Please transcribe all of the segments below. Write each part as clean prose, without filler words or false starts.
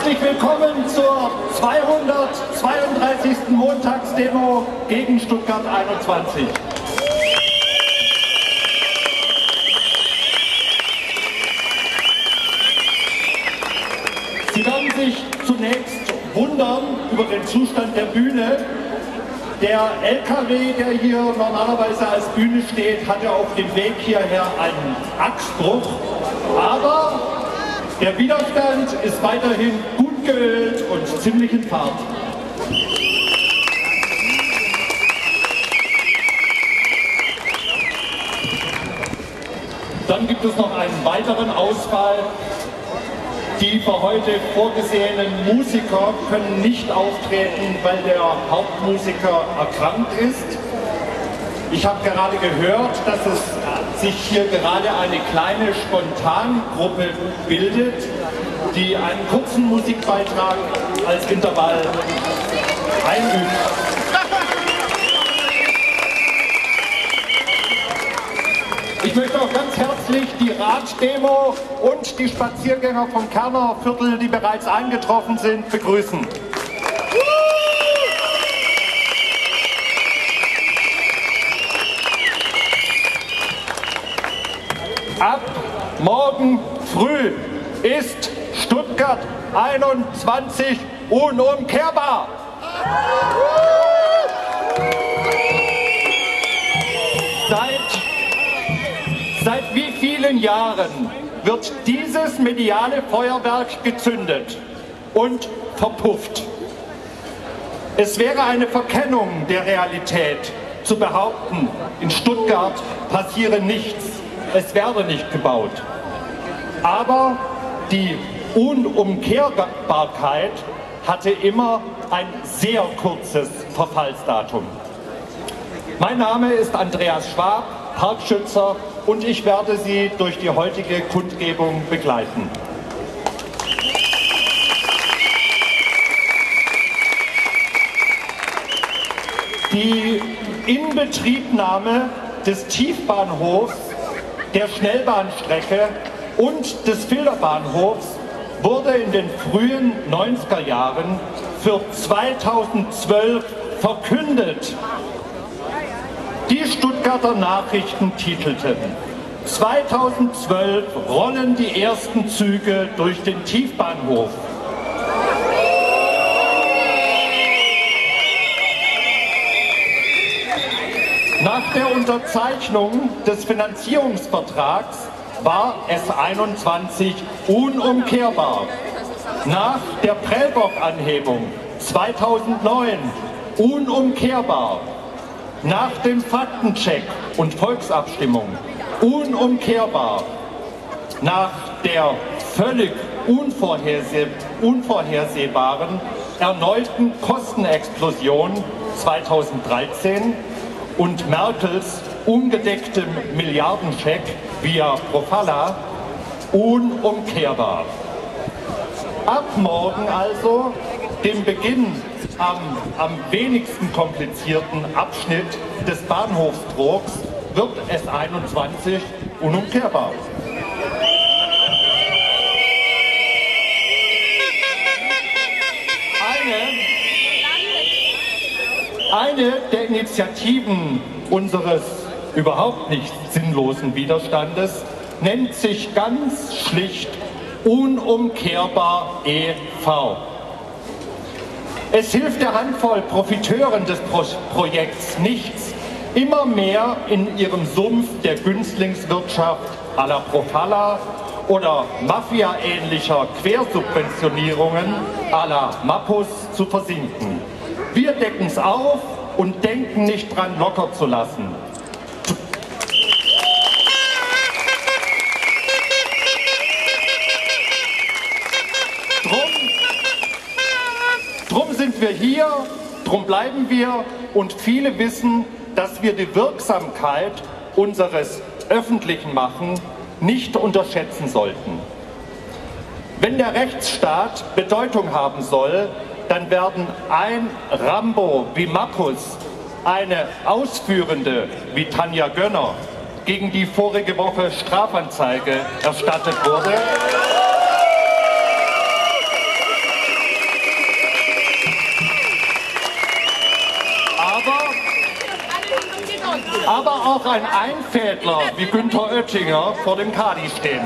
Herzlich willkommen zur 232. Montagsdemo gegen Stuttgart 21. Sie werden sich zunächst wundern über den Zustand der Bühne. Der LKW, der hier normalerweise als Bühne steht, hatte auf dem Weg hierher einen Achsbruch. Aber der Widerstand ist weiterhin gut geölt und ziemlich in Fahrt. Dann gibt es noch einen weiteren Ausfall. Die für heute vorgesehenen Musiker können nicht auftreten, weil der Hauptmusiker erkrankt ist. Ich habe gerade gehört, dass es sich hier gerade eine kleine Spontangruppe bildet, die einen kurzen Musikbeitrag als Intervall einübt. Ich möchte auch ganz herzlich die Raddemo und die Spaziergänger vom Kerner Viertel, die bereits eingetroffen sind, begrüßen. Ab morgen früh ist Stuttgart 21 unumkehrbar. Seit wie vielen Jahren wird dieses mediale Feuerwerk gezündet und verpufft? Es wäre eine Verkennung der Realität zu behaupten, in Stuttgart passiere nichts, es werde nicht gebaut. Aber die Unumkehrbarkeit hatte immer ein sehr kurzes Verfallsdatum. Mein Name ist Andreas Schwab, Parkschützer, und ich werde Sie durch die heutige Kundgebung begleiten. Die Inbetriebnahme des Tiefbahnhofs, der Schnellbahnstrecke und des Filderbahnhofs wurde in den frühen 90er Jahren für 2012 verkündet. Die Stuttgarter Nachrichten titelten: 2012 rollen die ersten Züge durch den Tiefbahnhof. Nach der Unterzeichnung des Finanzierungsvertrags war S21 unumkehrbar. Nach der Prellbock-Anhebung 2009 unumkehrbar. Nach dem Faktencheck und Volksabstimmung unumkehrbar. Nach der völlig unvorhersehbaren erneuten Kostenexplosion 2013 und Merkels ungedecktem Milliardencheck via Profalla unumkehrbar. Ab morgen also, dem Beginn am wenigsten komplizierten Abschnitt des Bahnhofsdrucks, wird S21 unumkehrbar. Eine der Initiativen unseres überhaupt nicht sinnlosen Widerstandes nennt sich ganz schlicht Unumkehrbar e.V. Es hilft der Handvoll Profiteuren des Projekts nichts, immer mehr in ihrem Sumpf der Günstlingswirtschaft à la Profalla oder Mafia-ähnlicher Quersubventionierungen à la Mappus zu versinken. Wir decken es auf und denken nicht dran, locker zu lassen. Drum sind wir hier, drum bleiben wir, und viele wissen, dass wir die Wirksamkeit unseres öffentlichen Machen nicht unterschätzen sollten. Wenn der Rechtsstaat Bedeutung haben soll, dann werden ein Rambo wie Mappus, eine Ausführende wie Tanja Gönner, gegen die vorige Woche Strafanzeige erstattet wurde, aber auch ein Einfädler wie Günther Oettinger vor dem Kadi stehen.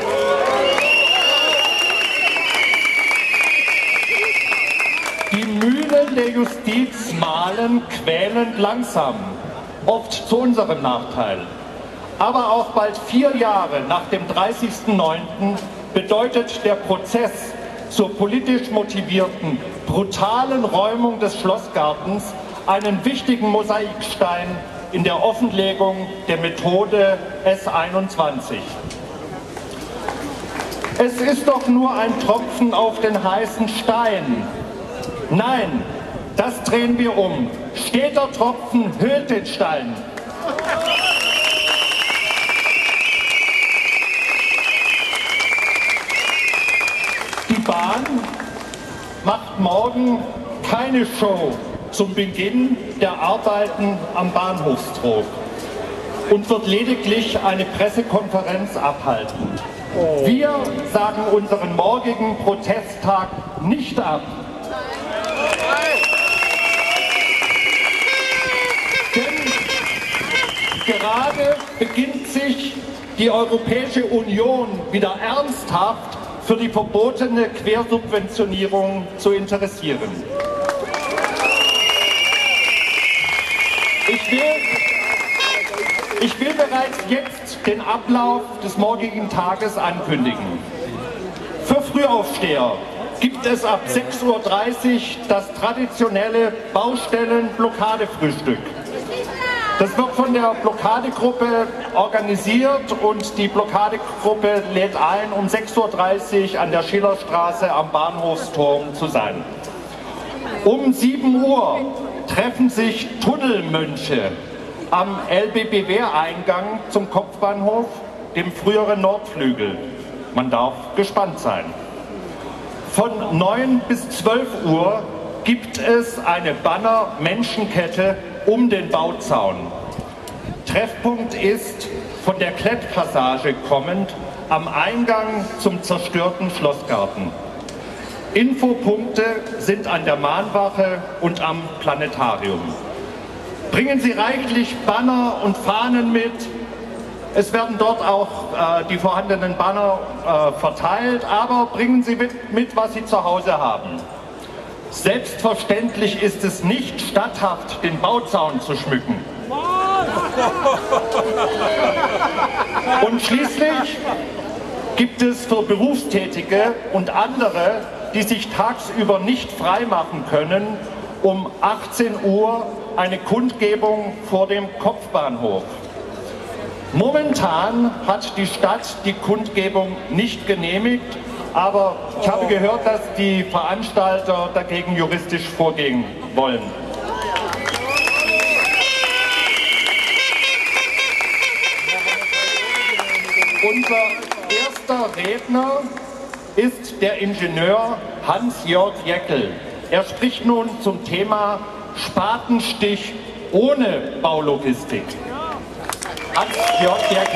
Die Mühlen der Justiz mahlen quälend langsam, oft zu unserem Nachteil. Aber auch bald 4 Jahre nach dem 30.09. bedeutet der Prozess zur politisch motivierten, brutalen Räumung des Schlossgartens einen wichtigen Mosaikstein in der Offenlegung der Methode S21. Es ist doch nur ein Tropfen auf den heißen Stein. Nein, das drehen wir um. Steter Tropfen höhlt den Stein. Die Bahn macht morgen keine Show zum Beginn der Arbeiten am Bahnhofstrog und wird lediglich eine Pressekonferenz abhalten. Wir sagen unseren morgigen Protesttag nicht ab. Denn gerade beginnt sich die Europäische Union wieder ernsthaft für die verbotene Quersubventionierung zu interessieren. Ich will bereits jetzt den Ablauf des morgigen Tages ankündigen. Für Frühaufsteher gibt es ab 6:30 Uhr das traditionelle Baustellen-Blockadefrühstück. Das wird von der Blockadegruppe organisiert und die Blockadegruppe lädt ein, um 6:30 Uhr an der Schillerstraße am Bahnhofsturm zu sein. Um 7 Uhr treffen sich Tunnelmönche am LBBW-Eingang zum Kopfbahnhof, dem früheren Nordflügel. Man darf gespannt sein. Von 9 bis 12 Uhr gibt es eine Banner-Menschenkette um den Bauzaun. Treffpunkt ist von der Klettpassage kommend am Eingang zum zerstörten Schlossgarten. Infopunkte sind an der Mahnwache und am Planetarium. Bringen Sie reichlich Banner und Fahnen mit. Es werden dort auch die vorhandenen Banner verteilt, aber bringen Sie mit, was Sie zu Hause haben. Selbstverständlich ist es nicht statthaft, den Bauzaun zu schmücken. Und schließlich gibt es für Berufstätige und andere, die sich tagsüber nicht freimachen können, um 18 Uhr eine Kundgebung vor dem Kopfbahnhof. Momentan hat die Stadt die Kundgebung nicht genehmigt, aber ich habe gehört, dass die Veranstalter dagegen juristisch vorgehen wollen. Unser erster Redner ist der Ingenieur Hans-Jörg Jäckel. Er spricht nun zum Thema Spatenstich ohne Baulogistik. Hans-Jörg Jäckel.